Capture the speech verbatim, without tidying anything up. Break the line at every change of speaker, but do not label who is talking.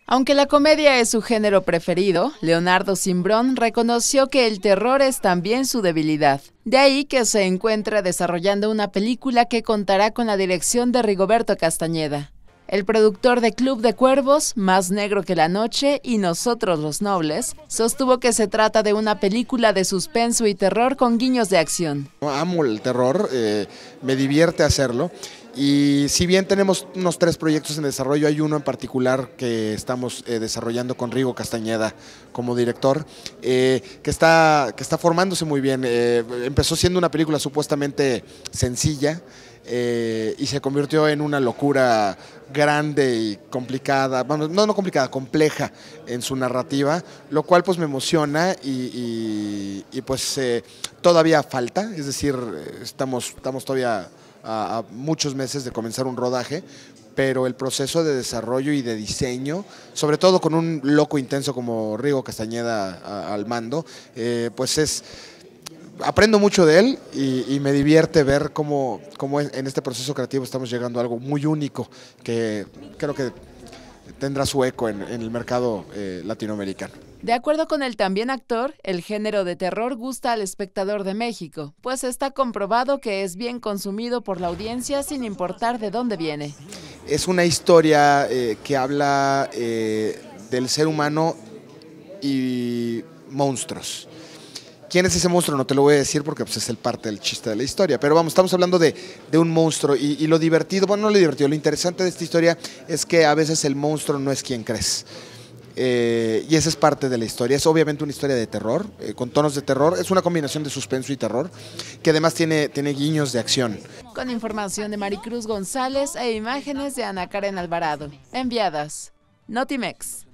Aunque la comedia es su género preferido, Leonardo Cimbrón reconoció que el terror es también su debilidad. De ahí que se encuentra desarrollando una película que contará con la dirección de Rigoberto Castañeda. El productor de Club de Cuervos, Más negro que la noche y Nosotros los nobles, sostuvo que se trata de una película de suspenso y terror con guiños de acción.
Amo el terror, eh, me divierte hacerlo. Y si bien tenemos unos tres proyectos en desarrollo, hay uno en particular que estamos eh, desarrollando con Rigo Castañeda como director, eh, que, está, que está formándose muy bien. Eh, empezó siendo una película supuestamente sencilla eh, y se convirtió en una locura grande y complicada, bueno, no, no complicada, compleja en su narrativa, lo cual pues me emociona y, y, y pues eh, todavía falta, es decir, estamos, estamos todavía A, a muchos meses de comenzar un rodaje, pero el proceso de desarrollo y de diseño, sobre todo con un loco intenso como Rigo Castañeda a, al mando, eh, pues es, aprendo mucho de él y, y me divierte ver cómo, cómo en este proceso creativo estamos llegando a algo muy único que creo que tendrá su eco en, en el mercado eh, latinoamericano.
De acuerdo con el también actor, el género de terror gusta al espectador de México, pues está comprobado que es bien consumido por la audiencia sin importar de dónde viene.
Es una historia eh, que habla eh, del ser humano y monstruos. ¿Quién es ese monstruo? No te lo voy a decir porque pues, es el parte del chiste de la historia, pero vamos, estamos hablando de, de un monstruo y, y lo divertido, bueno, no lo divertido, lo interesante de esta historia es que a veces el monstruo no es quien crees. Eh, y esa es parte de la historia, es obviamente una historia de terror, eh, con tonos de terror, es una combinación de suspenso y terror, que además tiene, tiene guiños de acción.
Con información de Maricruz González e imágenes de Ana Karen Alvarado, enviadas Notimex.